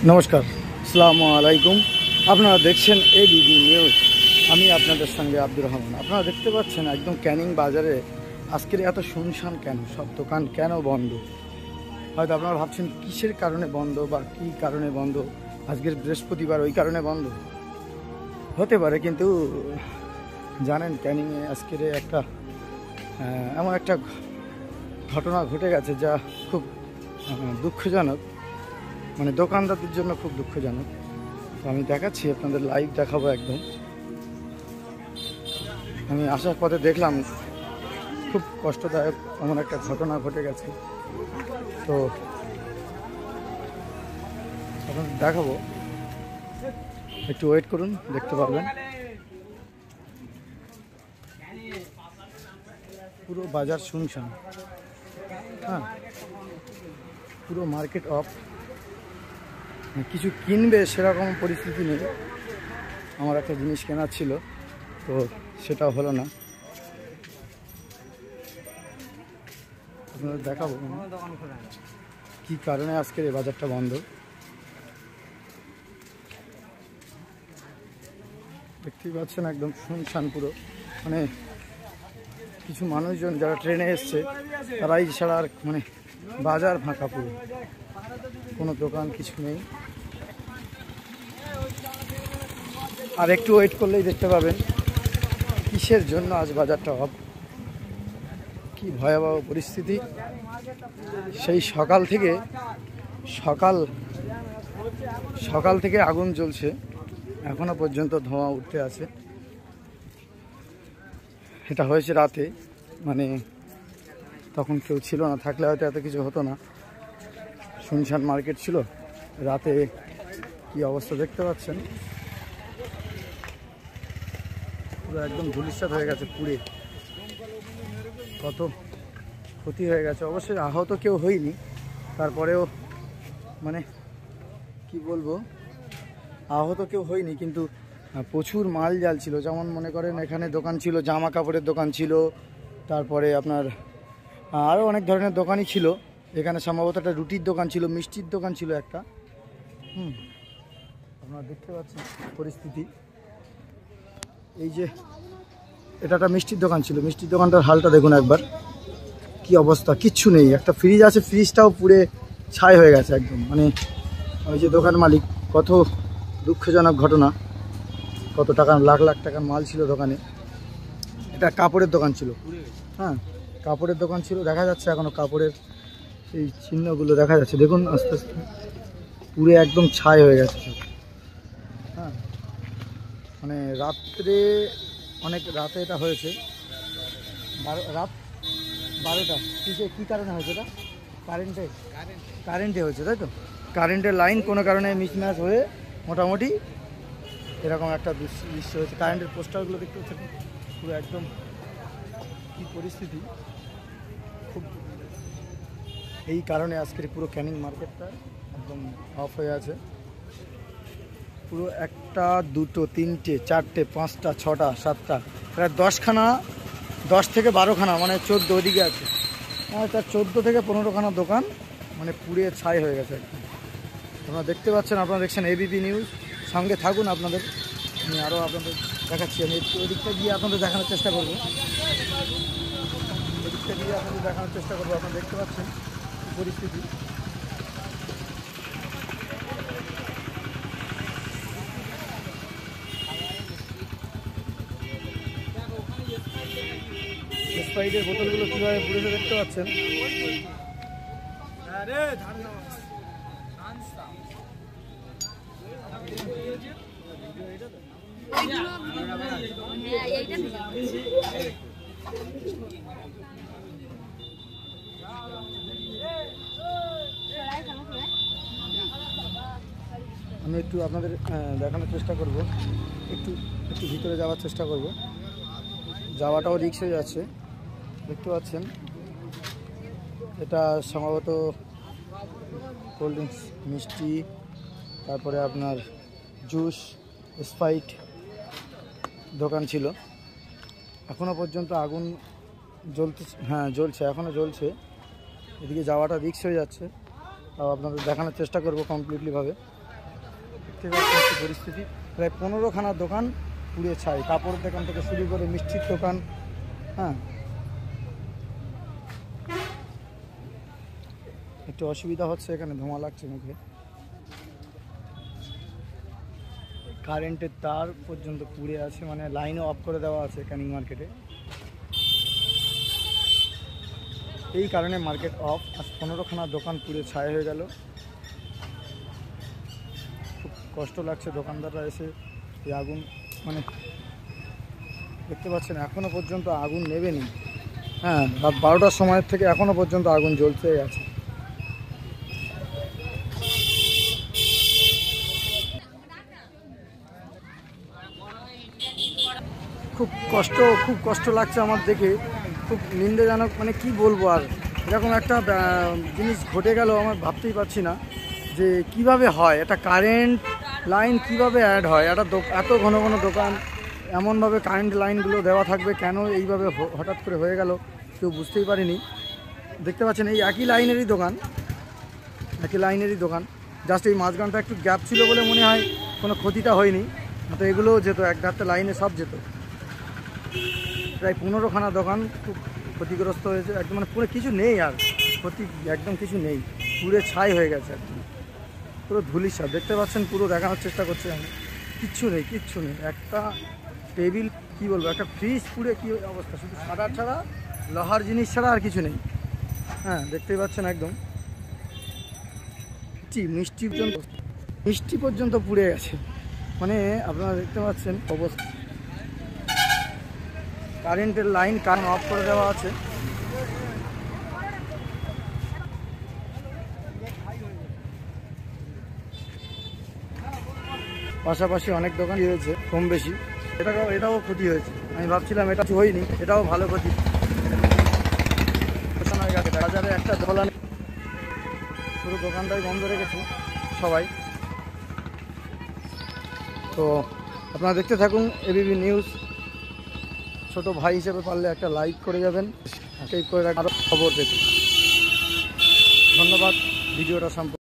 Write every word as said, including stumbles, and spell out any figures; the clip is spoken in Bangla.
নমস্কার, আসসালামু আলাইকুম। আপনারা দেখছেন এবিবি নিউজ। আমি আপনাদের সঙ্গে আব্দুর রহমান। আপনারা দেখতে পাচ্ছেন একদম ক্যানিং বাজারে আজকের এত শুনশান কেন, সব দোকান কেন বন্ধ। হয়তো আপনারা ভাবছেন কিসের কারণে বন্ধ বা কী কারণে বন্ধ, আজকের বৃহস্পতিবার ওই কারণে বন্ধ হতে পারে। কিন্তু জানেন ক্যানিংয়ে আজকের একটা এমন একটা ঘটনা ঘটে গেছে যা খুব দুঃখজনক, মানে দোকানদারদের জন্য খুব দুঃখজনক। তো আমি দেখাচ্ছি, আপনাদের লাইভ দেখাবো একদম। আমি আসার পথে দেখলাম খুব কষ্টদায়ক এমন একটা ঘটনা ঘটে গেছে। তো আপনাদের দেখাবো, একটু ওয়েট করুন, দেখতে পারবেন। পুরো বাজার শুনশান, হ্যাঁ, পুরো মার্কেট অফ। কিছু কিনবে সেরকম পরিস্থিতি নেই। আমার একটা জিনিস কেনার ছিল, তো সেটাও হলো না। আপনাদের দেখাবো কি কারণে আজকের এই বাজারটা বন্ধ। দেখতেই পাচ্ছেন একদম শুনশান পুরো, মানে কিছু মানুষজন যারা ট্রেনে এসছে তারাই ছাড়া আর মানে বাজার ফাঁকা, পুরো কোনো দোকান কিছু নেই। আর একটু ওয়েট করলেই দেখতে পাবেন কিসের জন্য আজ বাজারটা অফ। কি ভয়াবহ পরিস্থিতি। সেই সকাল থেকে সকাল সকাল থেকে আগুন জ্বলছে, এখনো পর্যন্ত ধোঁয়া উঠতে আছে। এটা হয়েছে রাতে, মানে তখন কেউ ছিল না, থাকলে হয়তো এত কিছু হতো না। শুনশান মার্কেট ছিল, রাতে কি অবস্থা দেখতে পাচ্ছেন। পুরো একদম ধূলিসাৎ হয়ে গেছে, পুড়ে কত ক্ষতি হয়ে গেছে। অবশ্যই আহত কেউ হয়নি, তারপরেও মানে কি বলবো, আহত কেউ হয়নি, কিন্তু প্রচুর মাল জাল ছিল। যেমন মনে করেন এখানে দোকান ছিল, জামা কাপড়ের দোকান ছিল, তারপরে আপনার আরও অনেক ধরনের দোকানই ছিল। এখানে সম্ভবত একটা রুটির দোকান ছিল, মিষ্টির দোকান ছিল একটা। হুম আপনারা দেখতে পাচ্ছেন পরিস্থিতি। এই যে এটা একটা মিষ্টির দোকান ছিল, মিষ্টির দোকানটার হালটা দেখুন একবার, কি অবস্থা, কিচ্ছু নেই। একটা ফ্রিজ আছে, ফ্রিজটাও পুড়ে ছাই হয়ে গেছে একদম। মানে ওই যে দোকান মালিক, কত দুঃখজনক ঘটনা। কত টাকা, লাখ লাখ টাকার মাল ছিল দোকানে। এটা কাপড়ের দোকান ছিল, হ্যাঁ কাপড়ের দোকান ছিল। দেখা যাচ্ছে এখনো কাপড়ের এই চিহ্নগুলো দেখা যাচ্ছে, দেখুন আস্তে আস্তে পুরো একদম ছাই হয়ে গেছে সব। হ্যাঁ মানে রাত্রে, অনেক রাতে এটা হয়েছে, বারো রাত বারোটা। কিসে কী কারণে হয়েছে এটা? কারেন্টে কারেন্টে হয়েছে, তাই তো? কারেন্টের লাইন কোনো কারণে মিসম্যাচ হয়ে মোটামুটি এরকম একটা দৃশ্য হয়েছে। কারেন্টের পোস্টারগুলো দেখতে পাচ্ছেন পুরো একদম কী পরিস্থিতি। খুব এই কারণে আজকের পুরো ক্যানিং মার্কেটটা একদম অফ হয়ে আছে। পুরো একটা, দুটো, তিনটে, চারটে, পাঁচটা, ছটা, সাতটা, প্রায় দশখানা, দশ থেকে বারোখানা, মানে চোদ্দো ওদিকে আছে, তার চোদ্দো থেকে পনেরোখানা দোকান মানে পুড়ে ছাই হয়ে গেছে একদম। আপনারা দেখতে পাচ্ছেন, আপনারা দেখছেন এবিপি নিউজ। সঙ্গে থাকুন, আপনাদের আমি আরও আপনাদের দেখাচ্ছি। আমি একটু ওদিকটা গিয়ে আপনাদের দেখানোর চেষ্টা করবো, ওদিকটা গিয়ে আপনাদের দেখানোর চেষ্টা করবো। আপনারা দেখতে পাচ্ছেন পরিস্থিতি। স্প্রাইটের বোতলগুলো কীভাবে পুড়েছে দেখতে পাচ্ছেন। আমি একটু আপনাদের দেখানোর চেষ্টা করব, একটু একটু ভিতরে যাওয়ার চেষ্টা করব। যাওয়াটাও রিস্ক হয়ে যাচ্ছে, দেখতে পাচ্ছেন। এটা সম্ভবত কোল্ড ড্রিঙ্কস, মিষ্টি, তারপরে আপনার জুস, স্প্রাইট দোকান ছিল। এখনও পর্যন্ত আগুন জ্বলতে, হ্যাঁ জ্বলছে, এখনও জ্বলছে। এদিকে যাওয়াটা রিস্ক হয়ে যাচ্ছে, তাও আপনাদের দেখানোর চেষ্টা করব কমপ্লিটলিভাবে। দেখতে পাচ্ছেন কি পরিস্থিতি। প্রায় পনেরোখানা দোকান পুড়ে ছাই, কাপড়ের দোকান থেকে শুরু করে মিষ্টির দোকান। হ্যাঁ, একটু অসুবিধা হচ্ছে, এখানে ধোঁয়া লাগছে মুখে। কারেন্টের তার পর্যন্ত পুড়ে আছে, মানে লাইনও অফ করে দেওয়া আছে ক্যানিং মার্কেটে। এই কারণে মার্কেট অফ। আজ পনেরোখানা দোকান পুড়ে ছাই হয়ে গেল। খুব কষ্ট লাগছে, দোকানদাররা এসে এই আগুন, মানে দেখতে পাচ্ছেন এখনও পর্যন্ত আগুন নেবেনি। হ্যাঁ, রাত বারোটার সময়ের থেকে এখনও পর্যন্ত আগুন জ্বলতেই আছে। খুব কষ্ট খুব কষ্ট লাগছে আমার দেখে, খুব নিন্দাজনক, মানে কি বলবো আর। এরকম একটা জিনিস ঘটে গেল, আমার ভাবতেই পারছি না যে কিভাবে হয়। এটা কারেন্ট লাইন কিভাবে অ্যাড হয়, একটা এত ঘন ঘন দোকান, এমনভাবে কারেন্ট লাইনগুলো দেওয়া থাকবে কেন এইভাবে হঠাৎ করে হয়ে গেল কেউ বুঝতেই পারিনি। দেখতে পাচ্ছেন এই একই লাইনেরই দোকান, একই লাইনেরই দোকান, জাস্ট এই মাঝখানটা একটু গ্যাপ ছিল বলে মনে হয় কোনো ক্ষতিটা হয়নি, তো এগুলোও যেত, এক ধারতে লাইনে সব যেত। প্রায় পনেরোখানা দোকান খুব ক্ষতিগ্রস্ত হয়েছে একদম, মানে পুরো কিছু নেই আর, ক্ষতি একদম কিছু নেই, পুরো ছাই হয়ে গেছে একদম, পুরো ধুলিসাৎ। দেখতে পাচ্ছেন, পুরো দেখানোর চেষ্টা করছি আমি, কিচ্ছু নেই, কিচ্ছু নেই। একটা টেবিল, কি বলবো, একটা ফ্রিজ পুড়ে কী অবস্থা, শুধু সাদা ছাড়া, লোহার জিনিস ছাড়া আর কিছু নেই। হ্যাঁ, দেখতেই পাচ্ছেন একদম মিষ্টি পর্যন্ত, মিষ্টি পর্যন্ত পুড়ে গেছে, মানে আপনারা দেখতে পাচ্ছেন অবস্থা। কারেন্টের লাইন কারেন্ট অফ করে দেওয়া আছে। পাশাপাশি অনেক দোকান হয়েছে কম বেশি, এটাও এটাও ক্ষতি হয়েছে। আমি ভাবছিলাম এটা হয়নি, এটাও ভালো ক্ষতি। বাজারে একটা দোকান, পুরো দোকানটাই বন্ধ রেখেছে সবাই। তো আপনারা দেখতে থাকুন এবিপি নিউজ। ছোট ভাই হিসেবে পারলে একটা লাইক করে যাবেন, সাবস্ক্রাইব করে রাখবেন আরও খবর পেতে। ধন্যবাদ ভিডিওটা সম্পূর্ণ।